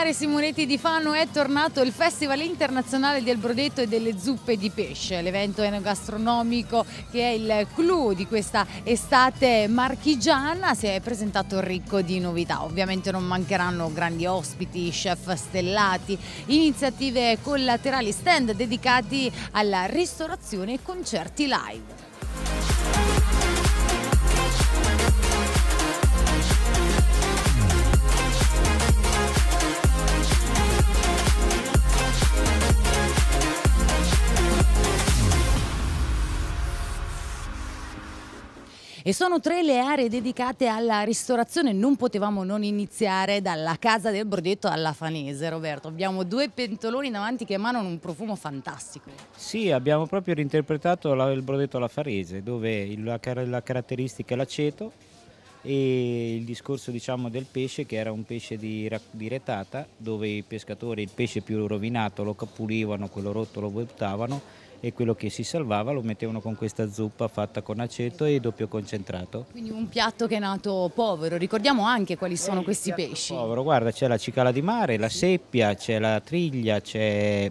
mare Simonetti di Fano è tornato il Festival Internazionale del Brodetto e delle Zuppe di Pesce, l'evento enogastronomico che è il clou di questa estate marchigiana. Si è presentato ricco di novità, ovviamente non mancheranno grandi ospiti, chef stellati, iniziative collaterali, stand dedicati alla ristorazione e concerti live. E sono 3 le aree dedicate alla ristorazione. Non potevamo non iniziare dalla Casa del Brodetto alla Fanese, Roberto. Abbiamo 2 pentoloni davanti che emanano un profumo fantastico. Sì, abbiamo proprio reinterpretato il Brodetto alla Farese, dove la caratteristica è l'aceto e il discorso, diciamo, del pesce, che era un pesce di retata, dove i pescatori il pesce più rovinato lo pulivano, quello rotto lo buttavano, e quello che si salvava lo mettevano con questa zuppa fatta con aceto e doppio concentrato. Quindi un piatto che è nato povero. Ricordiamo anche quali sono questi pesci. Povero, guarda, c'è la cicala di mare, la seppia, c'è la triglia, c'è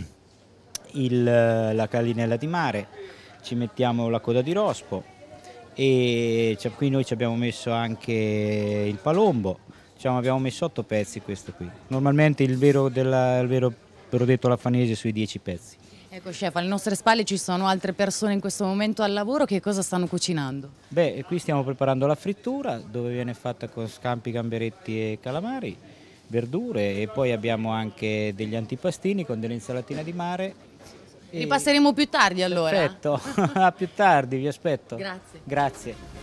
la calinella di mare, ci mettiamo la coda di rospo e qui noi ci abbiamo messo anche il palombo, diciamo, abbiamo messo 8 pezzi questo qui. Normalmente il vero Brodetto alla Fanese sui 10 pezzi. Ecco chef, alle nostre spalle ci sono altre persone in questo momento al lavoro. Che cosa stanno cucinando? Beh, qui stiamo preparando la frittura, dove viene fatta con scampi, gamberetti e calamari, verdure, e poi abbiamo anche degli antipastini con delle insalatine di mare. Li passeremo più tardi allora. Perfetto, a più tardi, vi aspetto. Grazie. Grazie.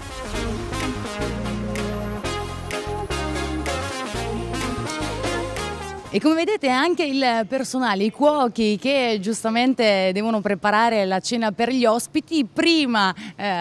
E come vedete anche il personale, i cuochi che giustamente devono preparare la cena per gli ospiti, prima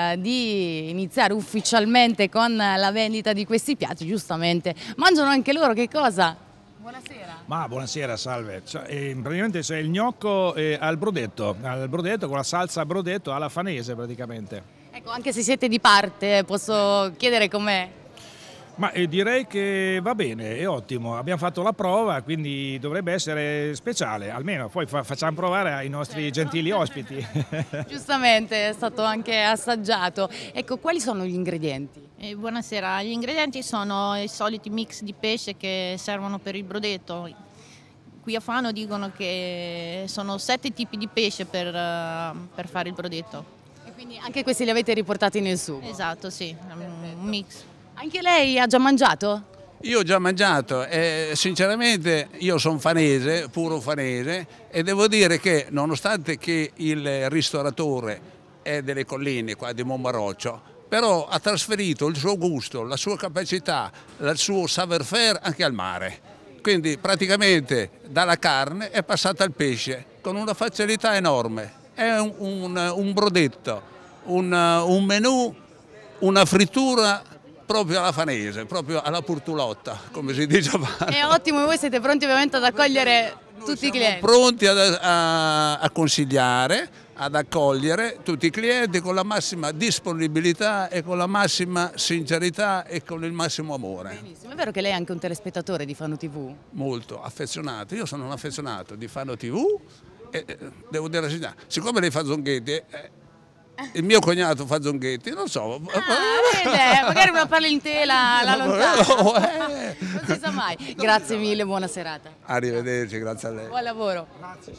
di iniziare ufficialmente con la vendita di questi piatti, giustamente mangiano anche loro. Che cosa? Buonasera. Ma buonasera, salve. Praticamente c'è il gnocco al brodetto con la salsa brodetto alla fanese praticamente. Ecco, anche se siete di parte, posso chiedere com'è? Ma direi che va bene, è ottimo, abbiamo fatto la prova, quindi dovrebbe essere speciale, almeno poi facciamo provare ai nostri gentili ospiti. Giustamente, è stato anche assaggiato. Ecco, quali sono gli ingredienti? Buonasera, gli ingredienti sono i soliti mix di pesce che servono per il brodetto. Qui a Fano dicono che sono 7 tipi di pesce per fare il brodetto. E quindi anche questi li avete riportati nel sugo? Esatto, sì, un mix. Anche lei ha già mangiato? Io ho già mangiato e sinceramente io sono fanese, puro fanese, e devo dire che nonostante che il ristoratore è delle colline qua di Monbaroccio, però ha trasferito il suo gusto, la sua capacità, il suo savoir-faire anche al mare. Quindi praticamente dalla carne è passata al pesce con una facilità enorme. È un brodetto, un menù, una frittura proprio alla fanese, proprio alla Purtulotta, come si dice. È ottimo, e voi siete pronti ovviamente ad accogliere tutti i clienti? Pronti a consigliare, ad accogliere tutti i clienti con la massima disponibilità e con la massima sincerità e con il massimo amore. Benissimo. È vero che lei è anche un telespettatore di Fano TV? Molto affezionato, io sono un affezionato di Fano TV e devo dire la verità, siccome lei fa Zonghetti, il mio cognato fa Zonghetti, non so. Vede, magari una parentela alla lontana. Non si sa mai. Grazie mille, buona serata. Arrivederci, grazie a lei. Buon lavoro. Grazie.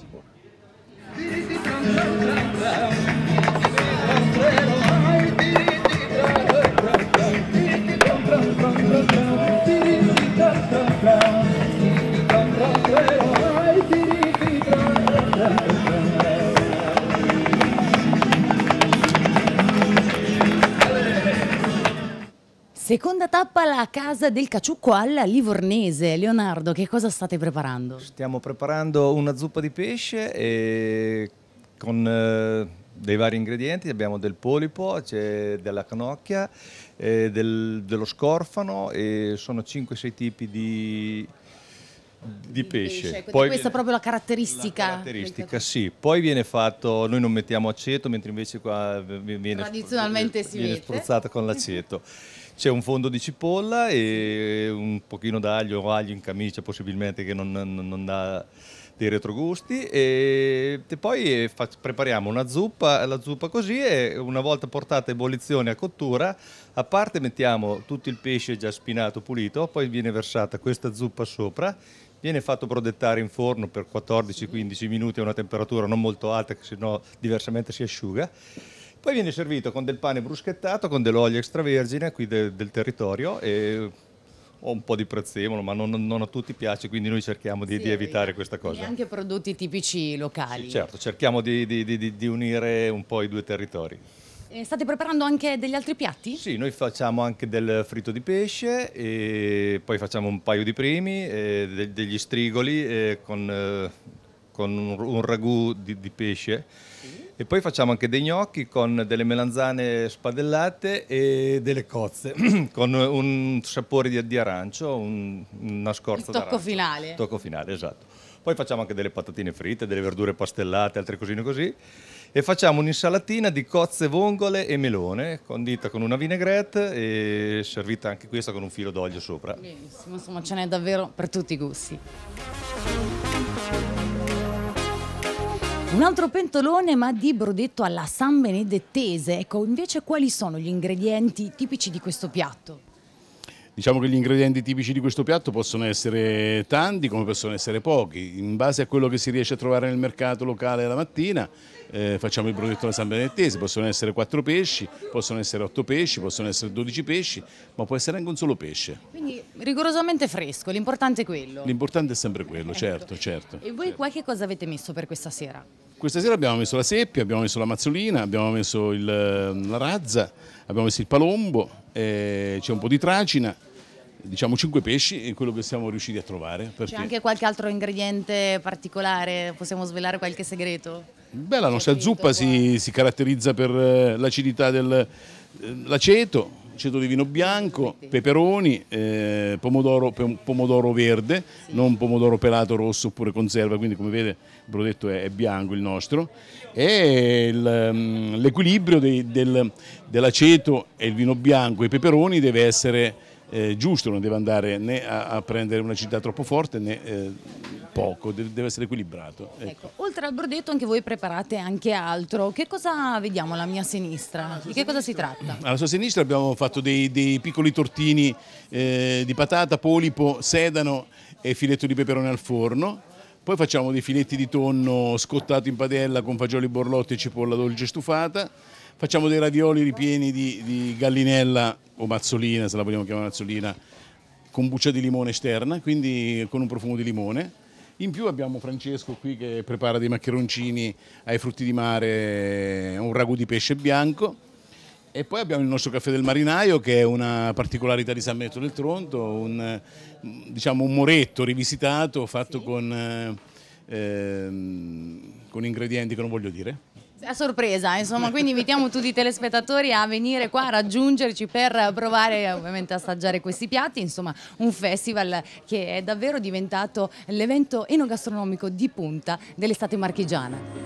Seconda tappa, la Casa del Caciucco alla Livornese. Leonardo, che cosa state preparando? Stiamo preparando una zuppa di pesce con dei vari ingredienti. Abbiamo del polipo, c'è della canocchia, dello scorfano, e sono 5-6 tipi di pesce. Poi questa è proprio la caratteristica. La caratteristica, sì. Poi viene fatto, noi non mettiamo aceto, mentre invece qua viene tradizionalmente si viene mette. spruzzata con l'aceto. c'è un fondo di cipolla e un pochino d'aglio o aglio in camicia possibilmente che non dà dei retrogusti e poi prepariamo una zuppa, la zuppa così e una volta portata a ebollizione a cottura, a parte mettiamo tutto il pesce già spinato, pulito, poi viene versata questa zuppa sopra, viene fatto brodettare in forno per 14-15 minuti a una temperatura non molto alta, che sennò diversamente si asciuga. Poi viene servito con del pane bruschettato, con dell'olio extravergine qui del territorio e ho un po' di prezzemolo, ma non a tutti piace, quindi noi cerchiamo di evitare questa cosa. E anche prodotti tipici locali. Sì, certo, cerchiamo di unire un po' i due territori. State preparando anche degli altri piatti? Sì, noi facciamo anche del fritto di pesce e poi facciamo un paio di primi, degli strigoli con un ragù di pesce. E poi facciamo anche dei gnocchi con delle melanzane spadellate e delle cozze con un sapore di arancio, una scorza Il tocco d'arancio. finale. Tocco finale, esatto. Poi facciamo anche delle patatine fritte, delle verdure pastellate, altre cosine così. E facciamo un'insalatina di cozze, vongole e melone, condita con una vinaigrette e servita anche questa con un filo d'olio sopra. Benissimo, insomma ce n'è davvero per tutti i gusti. Un altro pentolone ma di brodetto alla San Benedettese. Ecco, invece quali sono gli ingredienti tipici di questo piatto? Diciamo che gli ingredienti tipici di questo piatto possono essere tanti come possono essere pochi. In base a quello che si riesce a trovare nel mercato locale la mattina facciamo il brodetto alla San Benedettese. Possono essere 4 pesci, possono essere 8 pesci, possono essere 12 pesci, ma può essere anche un solo pesce. Quindi rigorosamente fresco, l'importante è quello. L'importante è sempre quello, certo. E voi qualche cosa avete messo per questa sera? Questa sera abbiamo messo la seppia, abbiamo messo la mazzolina, abbiamo messo la razza, abbiamo messo il palombo, c'è un po' di tracina, diciamo 5 pesci è quello che siamo riusciti a trovare. C'è anche qualche altro ingrediente particolare? Possiamo svelare qualche segreto? Beh, la nostra zuppa si caratterizza per l'acidità dell'aceto, aceto di vino bianco, peperoni, pomodoro verde, non pomodoro pelato rosso oppure conserva, quindi come vede il brodetto è bianco il nostro, e l'equilibrio dell'aceto e il vino bianco e i peperoni deve essere giusto, non deve andare né a prendere un'acidità troppo forte né poco, deve essere equilibrato. Ecco, oltre al brodetto anche voi preparate anche altro. Che cosa vediamo alla mia sinistra? Di che cosa si tratta? Alla sua sinistra abbiamo fatto dei piccoli tortini di patata, polipo, sedano e filetto di peperone al forno. Poi facciamo dei filetti di tonno scottato in padella con fagioli borlotti e cipolla dolce stufata. Facciamo dei ravioli ripieni di gallinella o mazzolina, se la vogliamo chiamare mazzolina, con buccia di limone esterna, quindi con un profumo di limone. In più abbiamo Francesco qui che prepara dei maccheroncini ai frutti di mare, un ragù di pesce bianco. E poi abbiamo il nostro caffè del marinaio, che è una particolarità di San Benedetto del Tronto, un moretto rivisitato fatto con ingredienti che non voglio dire. A sorpresa, insomma, quindi invitiamo tutti i telespettatori a venire qua a raggiungerci per provare ovviamente a assaggiare questi piatti, insomma un festival che è davvero diventato l'evento enogastronomico di punta dell'estate marchigiana.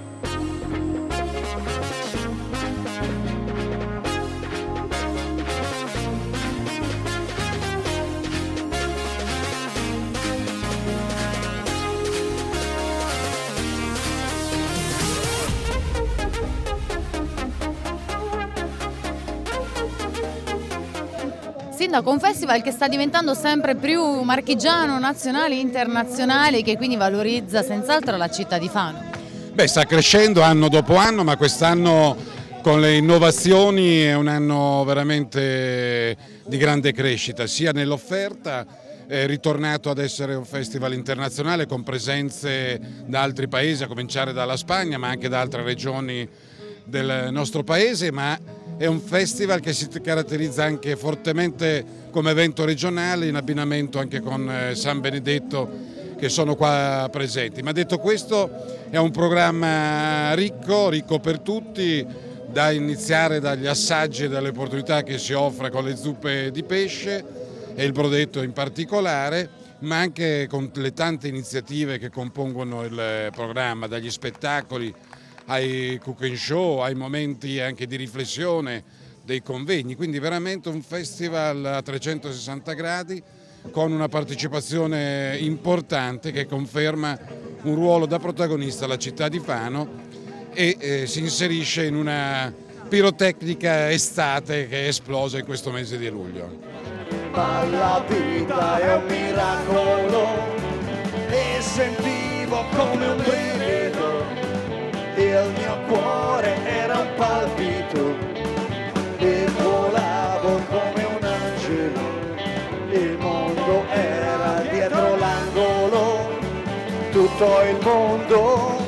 Sindaco, un festival che sta diventando sempre più marchigiano, nazionale, internazionale, che quindi valorizza senz'altro la città di Fano. Beh, sta crescendo anno dopo anno, ma quest'anno con le innovazioni è un anno veramente di grande crescita, sia nell'offerta, è ritornato ad essere un festival internazionale con presenze da altri paesi, a cominciare dalla Spagna, ma anche da altre regioni del nostro paese, ma è un festival che si caratterizza anche fortemente come evento regionale, in abbinamento anche con San Benedetto, che sono qua presenti. Ma detto questo, è un programma ricco per tutti, da iniziare dagli assaggi e dalle opportunità che si offre con le zuppe di pesce e il brodetto in particolare, ma anche con le tante iniziative che compongono il programma, dagli spettacoli ai cook and show, ai momenti anche di riflessione dei convegni, quindi veramente un festival a 360 gradi con una partecipazione importante che conferma un ruolo da protagonista alla città di Fano e si inserisce in una pirotecnica estate che è esplosa in questo mese di luglio. Ma la vita è un miracolo e sentivo come un brivido, il mio cuore era un palpito e volavo come un angelo, il mondo era dietro l'angolo, tutto il mondo.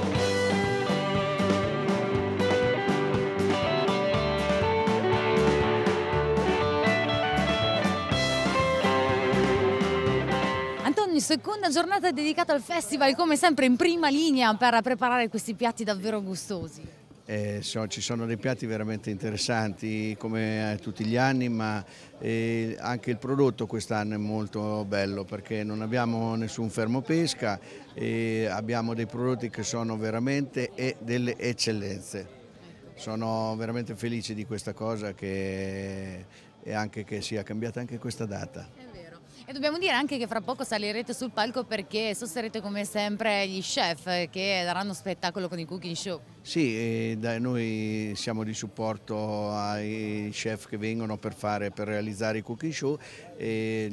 Seconda giornata dedicata al festival, come sempre in prima linea per preparare questi piatti davvero gustosi. Ci sono dei piatti veramente interessanti come tutti gli anni, ma anche il prodotto quest'anno è molto bello perché non abbiamo nessun fermo pesca e abbiamo dei prodotti che sono veramente delle eccellenze. Sono veramente felice di questa cosa e anche che sia cambiata anche questa data. E dobbiamo dire anche che fra poco salirete sul palco perché sosterrete come sempre gli chef che daranno spettacolo con i cooking show. Sì, noi siamo di supporto ai chef che vengono per realizzare i cooking show e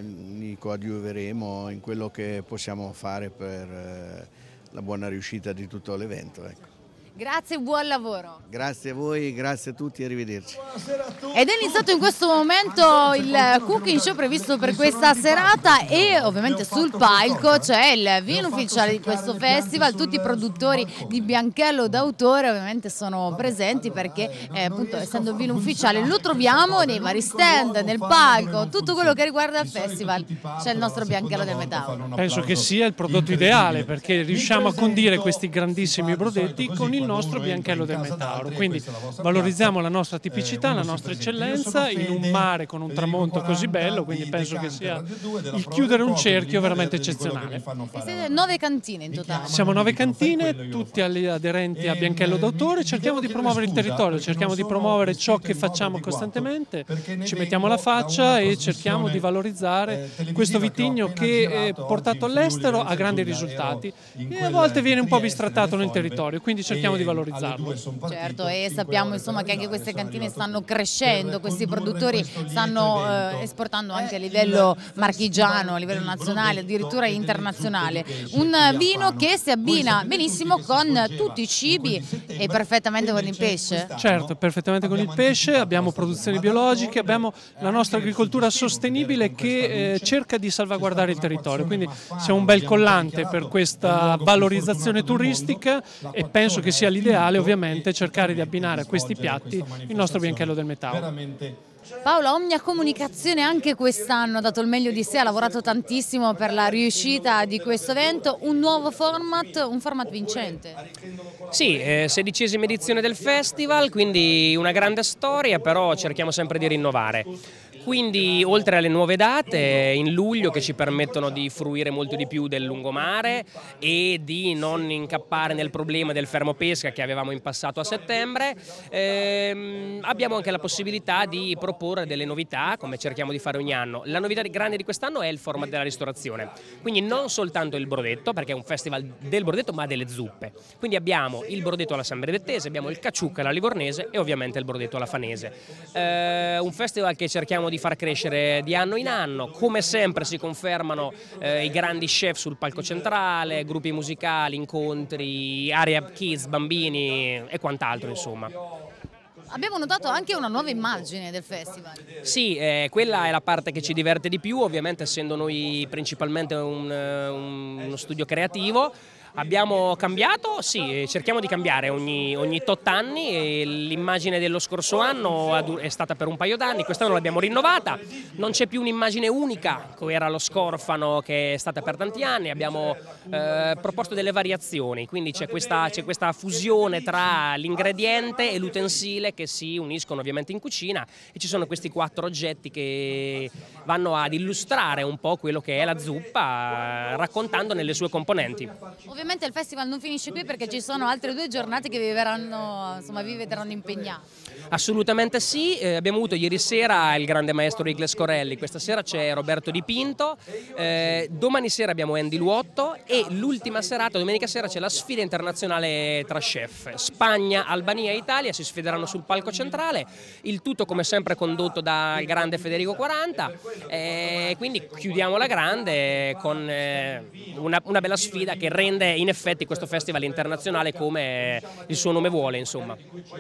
li coadiuveremo in quello che possiamo fare per la buona riuscita di tutto l'evento. Ecco. Grazie e buon lavoro. Grazie a voi, grazie a tutti, arrivederci. Ed è iniziato in questo momento il cooking show previsto per questa serata e ovviamente sul palco c'è il vino ufficiale di questo festival. Tutti i produttori di Bianchello d'autore ovviamente sono presenti perché appunto essendo il vino ufficiale lo troviamo nei vari stand, nel palco, tutto quello che riguarda il festival. C'è il nostro Bianchello del Metauro. Penso che sia il prodotto ideale perché riusciamo a condire questi grandissimi brodetti con il nostro Bianchello del Metauro, quindi valorizziamo la nostra tipicità, la nostra eccellenza in un mare con un tramonto così bello, quindi penso che sia il chiudere un cerchio veramente eccezionale. E siete 9 cantine in totale? Siamo 9 cantine, tutti aderenti a Bianchello d'autore, cerchiamo di promuovere il territorio, cerchiamo di promuovere ciò che facciamo costantemente, ci mettiamo la faccia e cerchiamo di valorizzare questo vitigno che portato all'estero ha grandi risultati e a volte viene un po' bistrattato nel territorio, quindi cerchiamo di valorizzarlo. Certo, e sappiamo insomma che anche queste cantine stanno crescendo, questi produttori stanno esportando anche a livello marchigiano, a livello nazionale, addirittura internazionale. Un vino che si abbina benissimo con tutti i cibi e perfettamente con il pesce. Certo, perfettamente con il pesce, abbiamo produzioni biologiche, abbiamo la nostra agricoltura sostenibile che cerca di salvaguardare il territorio, quindi siamo un bel collante per questa valorizzazione turistica e penso che sia l'ideale ovviamente cercare di abbinare a questi piatti il nostro Bianchello del Metauro. Paola, Omnia Comunicazione anche quest'anno ha dato il meglio di sé, ha lavorato tantissimo per la riuscita di questo evento, un nuovo format, un format vincente. Sì, 16ª edizione del festival, quindi una grande storia, però cerchiamo sempre di rinnovare. Quindi oltre alle nuove date in luglio che ci permettono di fruire molto di più del lungomare e di non incappare nel problema del fermo pesca che avevamo in passato a settembre, abbiamo anche la possibilità di proporre delle novità come cerchiamo di fare ogni anno. La novità grande di quest'anno è il format della ristorazione, quindi non soltanto il brodetto perché è un festival del brodetto ma delle zuppe. Quindi abbiamo il brodetto alla San Benedettese, abbiamo il caciucca alla Livornese e ovviamente il brodetto alla Fanese. Un festival che cerchiamo di far crescere di anno in anno, come sempre si confermano i grandi chef sul palco centrale, gruppi musicali, incontri, area kids, bambini e quant'altro insomma. Abbiamo notato anche una nuova immagine del festival. Sì, quella è la parte che ci diverte di più, ovviamente essendo noi principalmente uno studio creativo. Abbiamo cambiato? Sì, cerchiamo di cambiare ogni tot anni. L'immagine dello scorso anno è stata per un paio d'anni, quest'anno l'abbiamo rinnovata. Non c'è più un'immagine unica, come era lo Scorfano che è stata per tanti anni. Abbiamo proposto delle variazioni, quindi c'è questa fusione tra l'ingrediente e l'utensile che si uniscono ovviamente in cucina e ci sono questi 4 oggetti che vanno ad illustrare un po' quello che è la zuppa, raccontandone le sue componenti. Ovviamente ovviamente il festival non finisce qui perché ci sono altre 2 giornate che vi vedranno impegnati. Assolutamente sì, abbiamo avuto ieri sera il grande maestro Igles Corelli, questa sera c'è Roberto Di Pinto, domani sera abbiamo Andy Luotto e l'ultima serata, domenica sera, c'è la sfida internazionale tra chef. Spagna, Albania e Italia si sfideranno sul palco centrale, il tutto come sempre condotto dal grande Federico 40, quindi chiudiamo la grande con una bella sfida che rende in effetti questo festival internazionale come il suo nome vuole, insomma.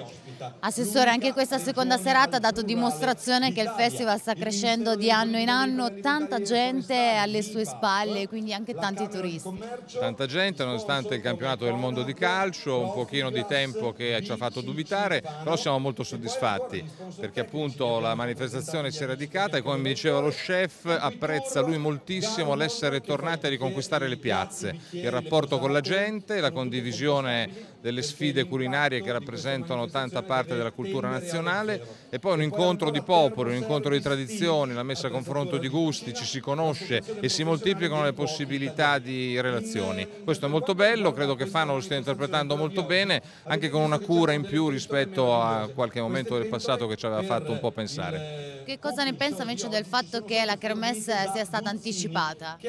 Assessore, anche questa seconda serata ha dato dimostrazione che il festival sta crescendo di anno in anno, tanta gente alle sue spalle, quindi anche tanti turisti. Tanta gente, nonostante il campionato del mondo di calcio, un pochino di tempo che ci ha fatto dubitare, però siamo molto soddisfatti perché appunto la manifestazione si è radicata e, come mi diceva lo chef, apprezza lui moltissimo l'essere tornati a riconquistare le piazze, il rapporto con la gente, la condivisione delle sfide culinarie che rappresentano tanta parte della cultura nazionale e poi un incontro di popoli, un incontro di tradizioni, la messa a confronto di gusti, ci si conosce e si moltiplicano le possibilità di relazioni. Questo è molto bello, credo che Fano lo stia interpretando molto bene, anche con una cura in più rispetto a qualche momento del passato che ci aveva fatto un po' pensare. Che cosa ne pensa invece del fatto che la kermesse sia stata anticipata?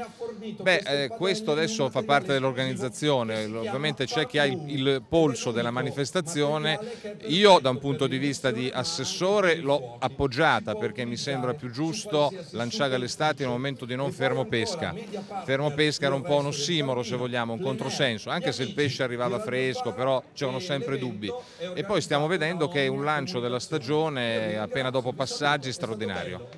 Beh, questo adesso fa parte dell'organizzazione, ovviamente c'è chi ha il polso della manifestazione. Io da un punto di vista di assessore l'ho appoggiata perché mi sembra più giusto lanciare all'estate in un momento di non fermo pesca. Fermo pesca era un po' un ossimoro, se vogliamo, un controsenso, anche se il pesce arrivava fresco, però c'erano sempre dubbi. E poi stiamo vedendo che è un lancio della stagione appena dopo passaggi straordinario.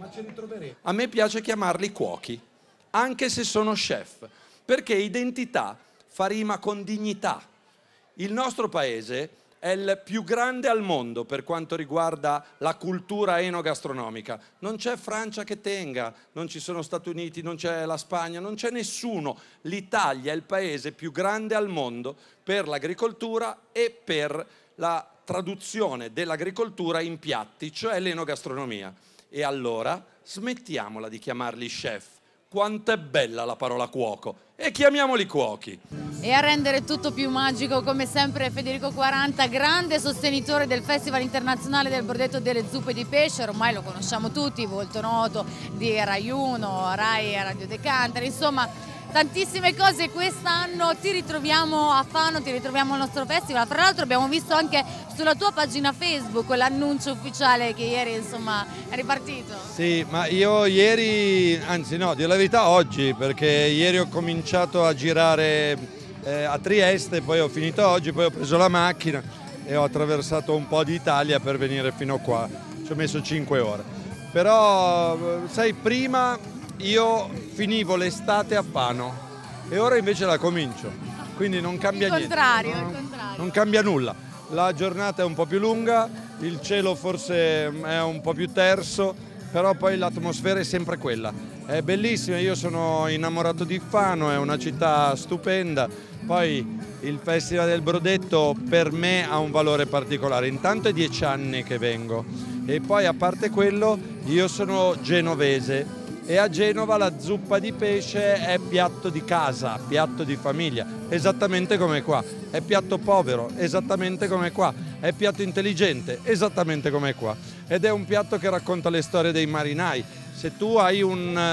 A me piace chiamarli cuochi, anche se sono chef, perché identità fa rima con dignità. Il nostro paese è il più grande al mondo per quanto riguarda la cultura enogastronomica. Non c'è Francia che tenga, non ci sono Stati Uniti, non c'è la Spagna, non c'è nessuno. L'Italia è il paese più grande al mondo per l'agricoltura e per la traduzione dell'agricoltura in piatti, cioè l'enogastronomia. E allora smettiamola di chiamarli chef. Quanto è bella la parola cuoco, e chiamiamoli cuochi. E a rendere tutto più magico, come sempre, Federico 40, grande sostenitore del Festival Internazionale del Brodetto e delle Zuppe di Pesce, ormai lo conosciamo tutti, volto noto di Rai 1, Rai Radio Decanter, insomma tantissime cose. Quest'anno ti ritroviamo a Fano, ti ritroviamo al nostro festival. Tra l'altro abbiamo visto anche sulla tua pagina Facebook l'annuncio ufficiale che ieri insomma è ripartito. Sì, ma io ieri, anzi no, di la verità oggi, perché ieri ho cominciato a girare a Trieste, poi ho finito oggi, poi ho preso la macchina e ho attraversato un po' di Italia per venire fino qua. Ci ho messo 5 ore. Però, sai, prima io finivo l'estate a Fano e ora invece la comincio, quindi non cambia niente. Il contrario. Non cambia nulla. La giornata è un po' più lunga, il cielo forse è un po' più terso, però poi l'atmosfera è sempre quella. È bellissima, io sono innamorato di Fano, è una città stupenda. Poi il Festival del Brodetto per me ha un valore particolare. Intanto è 10 anni che vengo e poi, a parte quello, io sono genovese. E a Genova la zuppa di pesce è piatto di casa, piatto di famiglia, esattamente come qua. È piatto povero, esattamente come qua. È piatto intelligente, esattamente come qua. Ed è un piatto che racconta le storie dei marinai. Se tu hai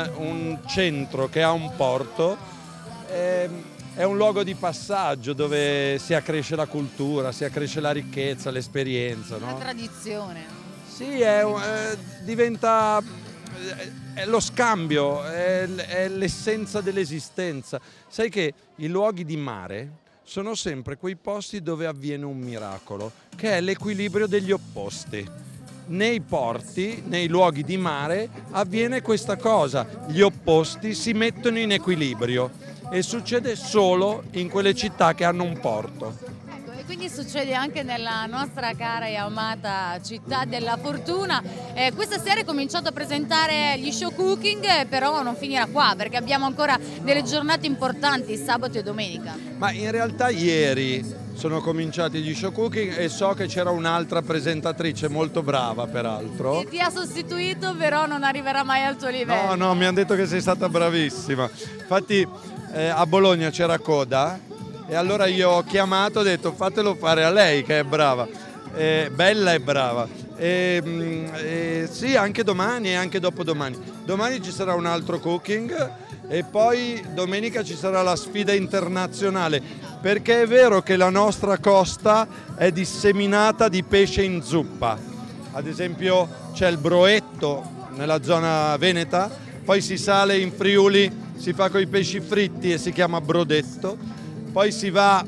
un centro che ha un porto, è un luogo di passaggio dove si accresce la cultura, si accresce la ricchezza, l'esperienza, no? La tradizione. Sì, diventa... è lo scambio, è l'essenza dell'esistenza. Sai che i luoghi di mare sono sempre quei posti dove avviene un miracolo, che è l'equilibrio degli opposti. Nei porti, nei luoghi di mare, avviene questa cosa, gli opposti si mettono in equilibrio e succede solo in quelle città che hanno un porto. Quindi succede anche nella nostra cara e amata città della fortuna. Questa sera è cominciato a presentare gli show cooking, però non finirà qua perché abbiamo ancora delle giornate importanti, sabato e domenica. Ma in realtà ieri sono cominciati gli show cooking e so che c'era un'altra presentatrice molto brava peraltro. Che ti ha sostituito, però non arriverà mai al tuo livello. No, mi hanno detto che sei stata bravissima. Infatti a Bologna c'era coda e allora io ho chiamato, ho detto fatelo fare a lei che è brava, bella e brava. Sì, anche domani e anche dopodomani. Domani ci sarà un altro cooking e poi domenica ci sarà la sfida internazionale, perché è vero che la nostra costa è disseminata di pesce in zuppa. Ad esempio c'è il broetto nella zona veneta, poi si sale in Friuli, si fa con i pesci fritti e si chiama brodetto. Poi si va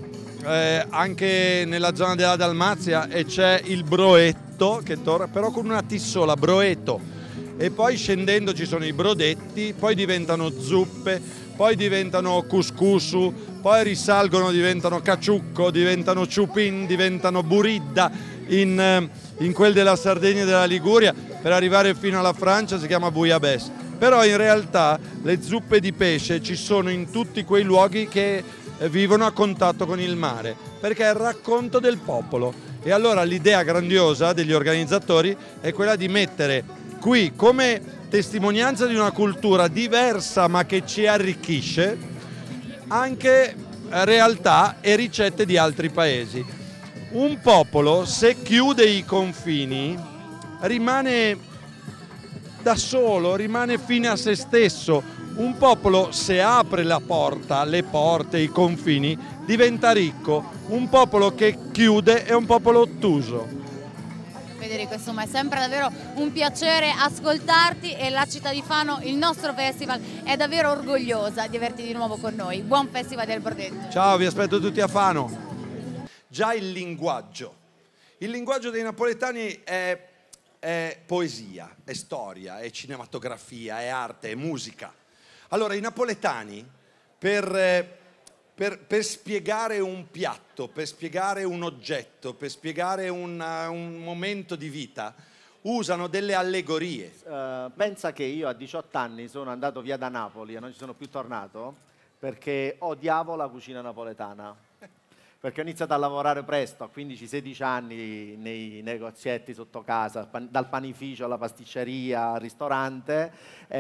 anche nella zona della Dalmazia e c'è il broetto, che però con una T sola, broetto. E poi scendendo ci sono i brodetti, poi diventano zuppe, poi diventano couscousu, poi risalgono, diventano caciucco, diventano ciupin, diventano buridda in quel della Sardegna e della Liguria, per arrivare fino alla Francia si chiama bouillabaisse. Però in realtà le zuppe di pesce ci sono in tutti quei luoghi che vivono a contatto con il mare, perché è il racconto del popolo. E allora l'idea grandiosa degli organizzatori è quella di mettere qui, come testimonianza di una cultura diversa ma che ci arricchisce, anche realtà e ricette di altri paesi. Un popolo, se chiude i confini, rimane da solo, rimane fine a se stesso. Un popolo, se apre la porta, le porte, i confini, diventa ricco. Un popolo che chiude è un popolo ottuso. Federico, insomma, è sempre davvero un piacere ascoltarti e la città di Fano, il nostro festival, è davvero orgogliosa di averti di nuovo con noi. Buon Festival del Brodetto. Ciao, vi aspetto tutti a Fano. Già il linguaggio dei napoletani è poesia, è storia, è cinematografia, è arte, è musica. Allora, i napoletani per spiegare un piatto, per spiegare un oggetto, per spiegare un momento di vita, usano delle allegorie. Pensa che io a 18 anni sono andato via da Napoli e non ci sono più tornato perché odiavo la cucina napoletana. Perché ho iniziato a lavorare presto, a 15-16 anni, nei negozietti sotto casa, dal panificio alla pasticceria, al ristorante.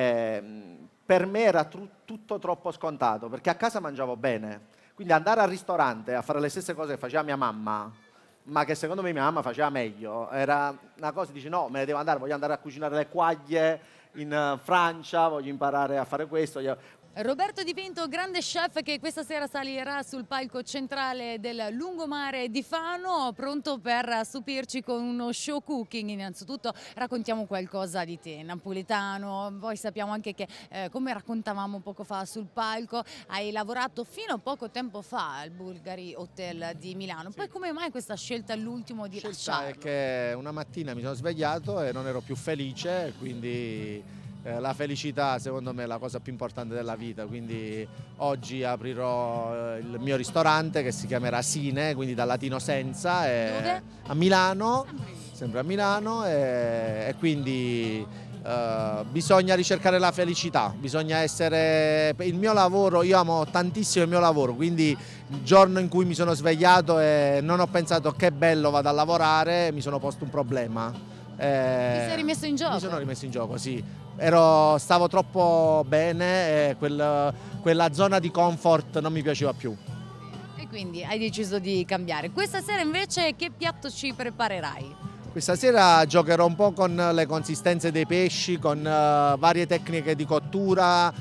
Per me era tutto troppo scontato, perché a casa mangiavo bene. Quindi andare al ristorante a fare le stesse cose che faceva mia mamma, ma che secondo me mia mamma faceva meglio, era una cosa, dici no, me ne devo andare, voglio andare a cucinare le quaglie in Francia, voglio imparare a fare questo. Roberto Di Pinto, grande chef che questa sera salirà sul palco centrale del lungomare di Fano, pronto per stupirci con uno show cooking. Innanzitutto raccontiamo qualcosa di te, napoletano, poi sappiamo anche che come raccontavamo poco fa sul palco hai lavorato fino a poco tempo fa al Bulgari Hotel di Milano, poi come mai questa scelta all'ultimo di lasciarlo? È che una mattina mi sono svegliato e non ero più felice, quindi la felicità secondo me è la cosa più importante della vita, quindi oggi aprirò il mio ristorante che si chiamerà Sine, quindi dal latino senza, Dove? a Milano, sempre a Milano, e quindi bisogna ricercare la felicità, bisogna essere, il mio lavoro, io amo tantissimo il mio lavoro, quindi il giorno in cui mi sono svegliato e non ho pensato che bello vado a lavorare, mi sono posto un problema. Ti sei rimesso in gioco? Mi sono rimesso in gioco, sì. Stavo troppo bene e quella zona di comfort non mi piaceva più. E quindi hai deciso di cambiare. Questa sera invece che piatto ci preparerai? Questa sera giocherò un po' con le consistenze dei pesci, con varie tecniche di cottura.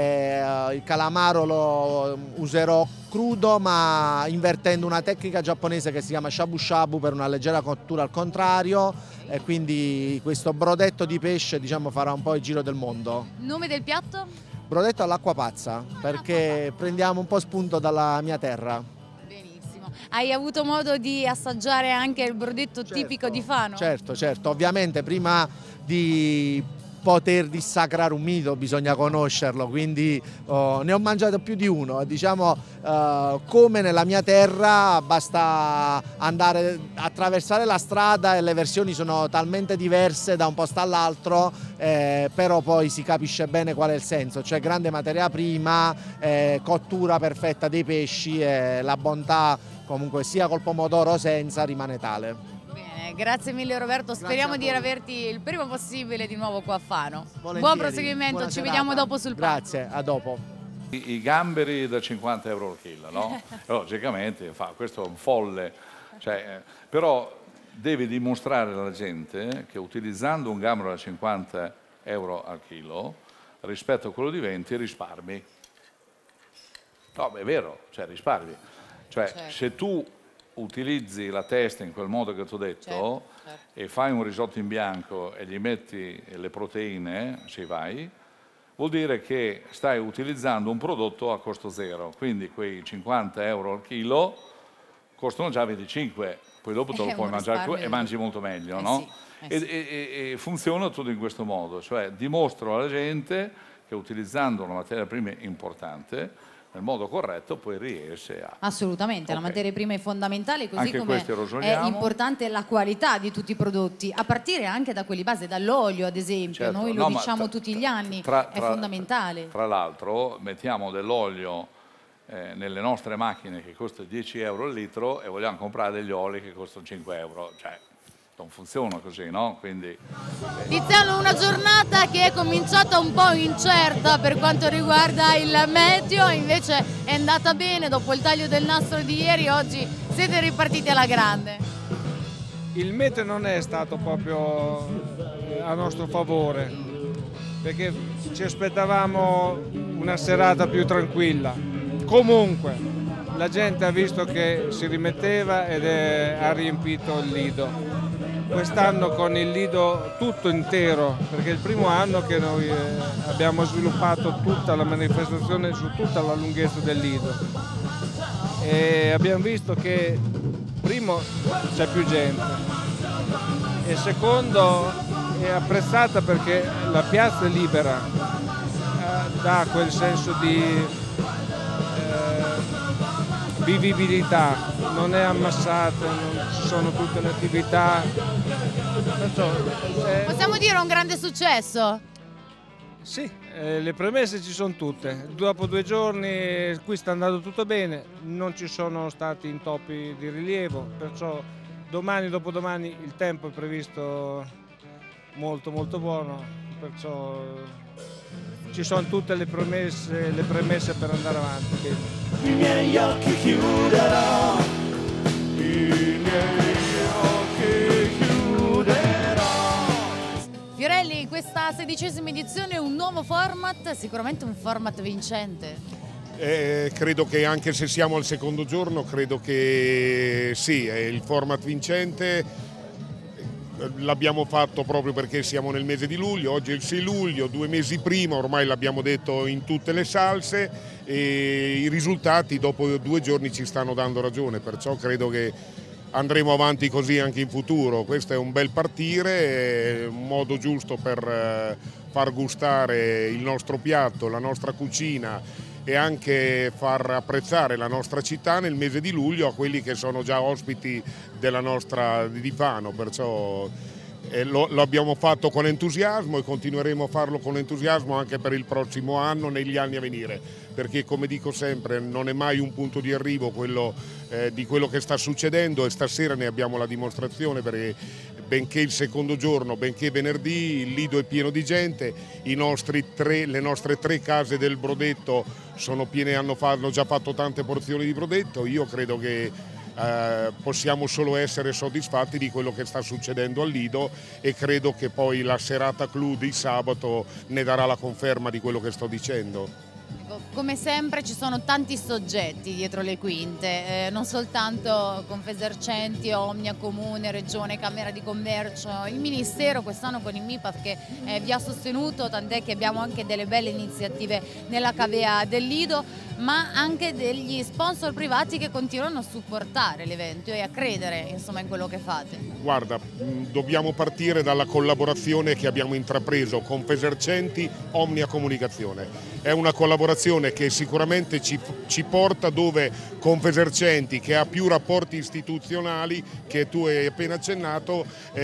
Il calamaro lo userò crudo ma invertendo una tecnica giapponese che si chiama shabu shabu per una leggera cottura al contrario, e quindi questo brodetto di pesce, diciamo, farà un po' il giro del mondo. Nome del piatto? Brodetto all'acqua pazza, perché prendiamo un po' spunto dalla mia terra. Benissimo. Hai avuto modo di assaggiare anche il brodetto tipico di Fano? Certo, ovviamente prima di poter dissacrare un mito bisogna conoscerlo, quindi ne ho mangiato più di uno, diciamo, come nella mia terra basta andare attraversare la strada e le versioni sono talmente diverse da un posto all'altro, però poi si capisce bene qual è il senso, cioè grande materia prima, cottura perfetta dei pesci e la bontà comunque sia col pomodoro o senza rimane tale. Grazie mille Roberto, speriamo di averti il prima possibile di nuovo qua a Fano. Volentieri. Buon proseguimento, Buona ci serata. vediamo dopo sul palco. Grazie, a dopo. I gamberi da 50 euro al chilo, no? Logicamente questo è un folle, però devi dimostrare alla gente che utilizzando un gambero da 50 euro al chilo rispetto a quello di 20 risparmi. No, è vero, risparmi. Certo. Se tu utilizzi la testa in quel modo che ti ho detto e fai un risotto in bianco e gli metti le proteine, se vai, vuol dire che stai utilizzando un prodotto a costo zero, quindi quei 50 euro al chilo costano già 25, poi dopo te lo puoi mangiare tu e mangi molto meglio, no? E funziona tutto in questo modo, cioè dimostro alla gente che utilizzando una materia prima importante nel modo corretto poi riesce a... Assolutamente, la materia prima è fondamentale, così anche come è importante la qualità di tutti i prodotti, a partire anche da quelli base, dall'olio ad esempio, Certo. noi lo diciamo tutti gli anni, è fondamentale. Tra l'altro mettiamo dell'olio nelle nostre macchine che costa 10 euro al litro e vogliamo comprare degli oli che costano 5 euro, non funziona così, no? Quindi, Tiziano, una giornata che è cominciata un po' incerta per quanto riguarda il meteo, invece è andata bene dopo il taglio del nastro di ieri, oggi siete ripartiti alla grande. Il meteo non è stato proprio a nostro favore, perché ci aspettavamo una serata più tranquilla. Comunque, la gente ha visto che si rimetteva ed ha riempito il Lido. Quest'anno con il Lido tutto intero, perché è il primo anno che noi abbiamo sviluppato tutta la manifestazione su tutta la lunghezza del Lido. E abbiamo visto che primo c'è più gente e secondo è apprezzata perché la piazza è libera, dà quel senso di vivibilità, non è ammassata, non ci sono tutte le attività. Possiamo dire un grande successo? Sì, le premesse ci sono tutte. Dopo 2 giorni qui sta andando tutto bene, non ci sono stati intoppi di rilievo, perciò domani, dopodomani il tempo è previsto molto molto buono, perciò ci sono tutte le premesse per andare avanti. I miei occhi chiuderò, i miei occhi chiuderò. Fiorelli, questa 16ª edizione è un nuovo format, sicuramente un format vincente. Credo che anche se siamo al secondo giorno, credo che sì, è il format vincente. L'abbiamo fatto proprio perché siamo nel mese di luglio, oggi è il 6 luglio, 2 mesi prima, ormai l'abbiamo detto in tutte le salse e i risultati dopo 2 giorni ci stanno dando ragione, perciò credo che andremo avanti così anche in futuro. Questo è un bel partire, è un modo giusto per far gustare il nostro piatto, la nostra cucina e anche far apprezzare la nostra città nel mese di luglio a quelli che sono già ospiti della nostra di Fano, perciò lo abbiamo fatto con entusiasmo e continueremo a farlo con entusiasmo anche per il prossimo anno, negli anni a venire, perché come dico sempre non è mai un punto di arrivo quello, di quello che sta succedendo e stasera ne abbiamo la dimostrazione, perché benché il secondo giorno, benché venerdì, il Lido è pieno di gente, le nostre 3 case del Brodetto sono piene, hanno già fatto tante porzioni di Brodetto. Io credo che possiamo solo essere soddisfatti di quello che sta succedendo al Lido e credo che poi la serata clou di sabato ne darà la conferma di quello che sto dicendo. Come sempre ci sono tanti soggetti dietro le quinte, non soltanto Confesercenti, Omnia, Comune, Regione, Camera di Commercio, il Ministero quest'anno con il MIPAF che vi ha sostenuto, tant'è che abbiamo anche delle belle iniziative nella cavea del Lido, ma anche degli sponsor privati che continuano a supportare l'evento e a credere insomma in quello che fate. Guarda, dobbiamo partire dalla collaborazione che abbiamo intrapreso con Confesercenti, Omnia Comunicazione. È una collaborazione che sicuramente ci porta dove Confesercenti, che ha più rapporti istituzionali che tu hai appena accennato,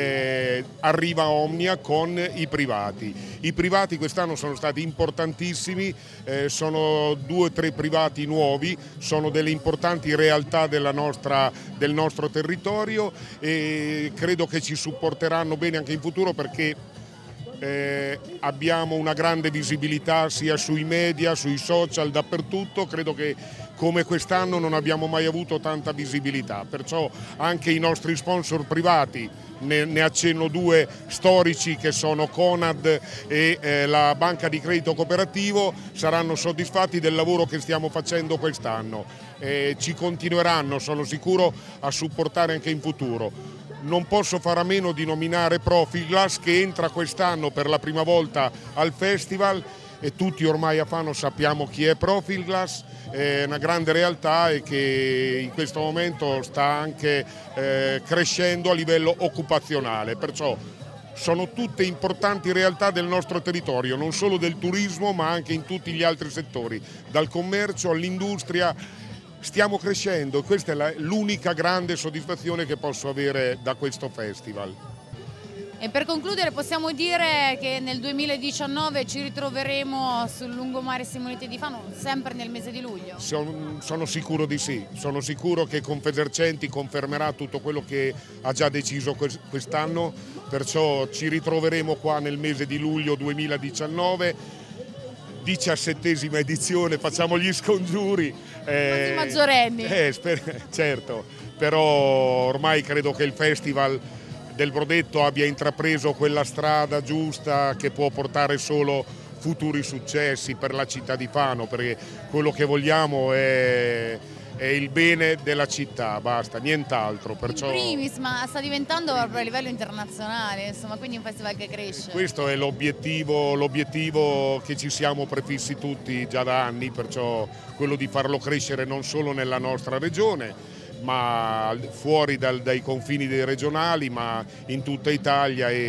arriva a Omnia con i privati. I privati quest'anno sono stati importantissimi, sono 2 o 3 privati nuovi, sono delle importanti realtà del nostro territorio e credo che ci supporteranno bene anche in futuro perché abbiamo una grande visibilità sia sui media, sui social, dappertutto. Credo che come quest'anno non abbiamo mai avuto tanta visibilità, perciò anche i nostri sponsor privati, ne accenno due storici che sono Conad e la Banca di Credito Cooperativo, saranno soddisfatti del lavoro che stiamo facendo quest'anno. Ci continueranno, sono sicuro, a supportare anche in futuro. Non posso fare a meno di nominare Profilglass, che entra quest'anno per la prima volta al festival, e tutti ormai a Fano sappiamo chi è Profilglass. È una grande realtà e che in questo momento sta anche crescendo a livello occupazionale, perciò sono tutte importanti realtà del nostro territorio, non solo del turismo ma anche in tutti gli altri settori, dal commercio all'industria. Stiamo crescendo e questa è l'unica grande soddisfazione che posso avere da questo festival. E per concludere possiamo dire che nel 2019 ci ritroveremo sul lungomare Simonetta di Fano sempre nel mese di luglio? Sono sicuro di sì, sono sicuro che Confesercenti confermerà tutto quello che ha già deciso quest'anno, perciò ci ritroveremo qua nel mese di luglio 2019, 17ª edizione, facciamo gli scongiuri. Tutti maggiorenni. Certo, però ormai credo che il festival del Brodetto abbia intrapreso quella strada giusta che può portare solo futuri successi per la città di Fano, perché quello che vogliamo è il bene della città, basta, nient'altro. Perciò In primis, ma sta diventando proprio a livello internazionale, insomma, quindi un festival che cresce. questo è l'obiettivo che ci siamo prefissi tutti già da anni, perciò quello di farlo crescere non solo nella nostra regione, ma fuori dai confini dei regionali, ma in tutta Italia. E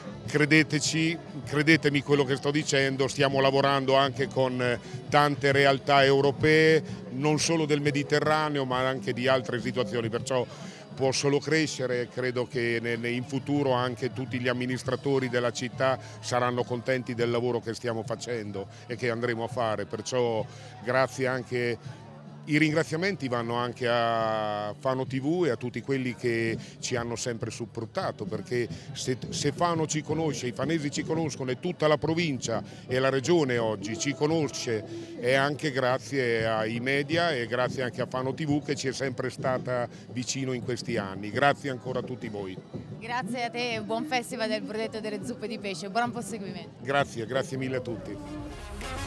credetemi quello che sto dicendo, stiamo lavorando anche con tante realtà europee, non solo del Mediterraneo ma anche di altre situazioni, perciò può solo crescere e credo che in futuro anche tutti gli amministratori della città saranno contenti del lavoro che stiamo facendo e che andremo a fare, perciò grazie anche. I ringraziamenti vanno anche a Fano TV e a tutti quelli che ci hanno sempre supportato, perché se Fano ci conosce, i fanesi ci conoscono e tutta la provincia e la regione oggi ci conosce, è anche grazie ai media e grazie anche a Fano TV che ci è sempre stata vicino in questi anni. Grazie ancora a tutti voi. Grazie a te, buon festival del Brodetto e delle zuppe di pesce, buon proseguimento. Grazie mille a tutti.